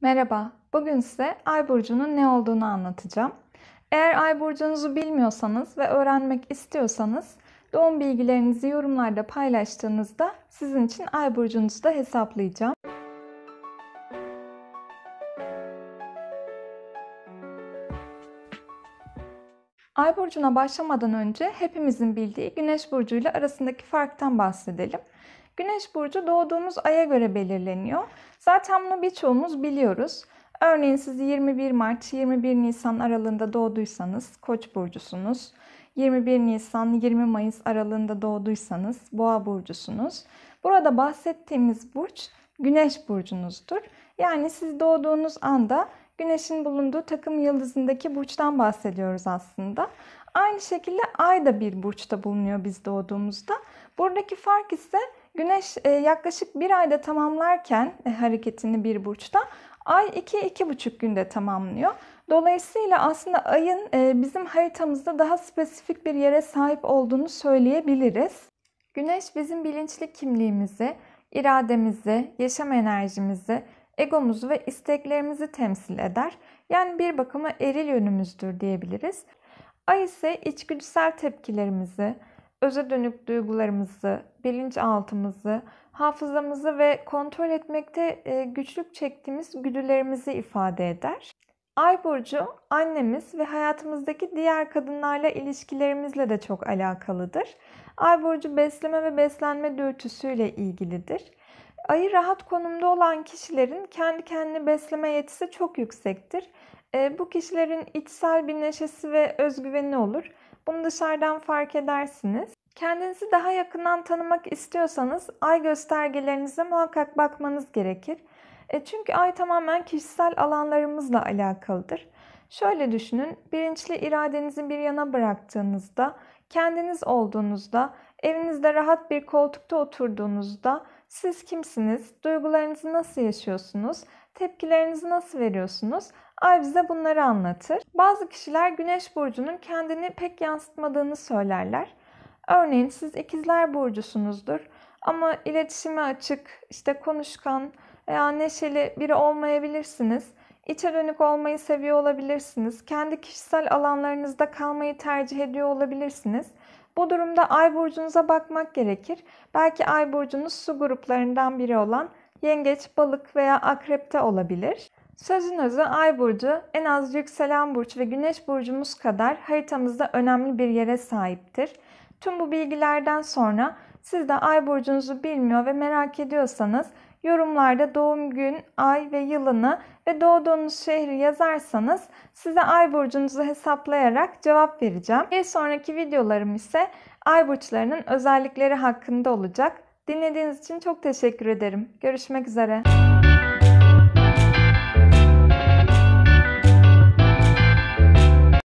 Merhaba, bugün size Ay burcunun ne olduğunu anlatacağım. Eğer Ay burcunuzu bilmiyorsanız ve öğrenmek istiyorsanız doğum bilgilerinizi yorumlarda paylaştığınızda sizin için Ay burcunuzu da hesaplayacağım. Ay burcuna başlamadan önce hepimizin bildiği Güneş burcu ile arasındaki farktan bahsedelim. Güneş burcu doğduğumuz aya göre belirleniyor. Zaten bunu birçoğumuz biliyoruz. Örneğin siz 21 Mart, 21 Nisan aralığında doğduysanız Koç burcusunuz. 21 Nisan, 20 Mayıs aralığında doğduysanız Boğa burcusunuz. Burada bahsettiğimiz burç Güneş burcunuzdur. Yani siz doğduğunuz anda Güneş'in bulunduğu takım yıldızındaki burçtan bahsediyoruz aslında. Aynı şekilde Ay da bir burçta bulunuyor biz doğduğumuzda. Buradaki fark ise Güneş yaklaşık bir ayda tamamlarken hareketini bir burçta, Ay 2-2,5 günde tamamlıyor. Dolayısıyla aslında Ay'ın bizim haritamızda daha spesifik bir yere sahip olduğunu söyleyebiliriz. Güneş bizim bilinçli kimliğimizi, irademizi, yaşam enerjimizi, egomuzu ve isteklerimizi temsil eder. Yani bir bakıma eril yönümüzdür diyebiliriz. Ay ise içgüdüsel tepkilerimizi, öze dönük duygularımızı, bilinçaltımızı, hafızamızı ve kontrol etmekte güçlük çektiğimiz güdülerimizi ifade eder. Ay burcu annemiz ve hayatımızdaki diğer kadınlarla ilişkilerimizle de çok alakalıdır. Ay burcu besleme ve beslenme dürtüsüyle ilgilidir. Ayı rahat konumda olan kişilerin kendi kendini besleme yetisi çok yüksektir. Bu kişilerin içsel bir neşesi ve özgüveni olur. Bunu dışarıdan fark edersiniz. Kendinizi daha yakından tanımak istiyorsanız ay göstergelerinize muhakkak bakmanız gerekir. Çünkü ay tamamen kişisel alanlarımızla alakalıdır. Şöyle düşünün, bilinçli iradenizi bir yana bıraktığınızda, kendiniz olduğunuzda, evinizde rahat bir koltukta oturduğunuzda siz kimsiniz, duygularınızı nasıl yaşıyorsunuz, tepkilerinizi nasıl veriyorsunuz? Ay bize bunları anlatır. Bazı kişiler Güneş burcunun kendini pek yansıtmadığını söylerler. Örneğin siz İkizler burcusunuzdur ama iletişime açık, konuşkan veya neşeli biri olmayabilirsiniz. İçe dönük olmayı seviyor olabilirsiniz. Kendi kişisel alanlarınızda kalmayı tercih ediyor olabilirsiniz. Bu durumda Ay burcunuza bakmak gerekir. Belki Ay burcunuz su gruplarından biri olan Yengeç, Balık veya Akrep'te olabilir. Sözün özü Ay burcu en az yükselen burç ve Güneş burcumuz kadar haritamızda önemli bir yere sahiptir. Tüm bu bilgilerden sonra siz de Ay burcunuzu bilmiyor ve merak ediyorsanız yorumlarda doğum gün, ay ve yılını ve doğduğunuz şehri yazarsanız size Ay burcunuzu hesaplayarak cevap vereceğim. Bir sonraki videolarım ise Ay burçlarının özellikleri hakkında olacak. Dinlediğiniz için çok teşekkür ederim. Görüşmek üzere.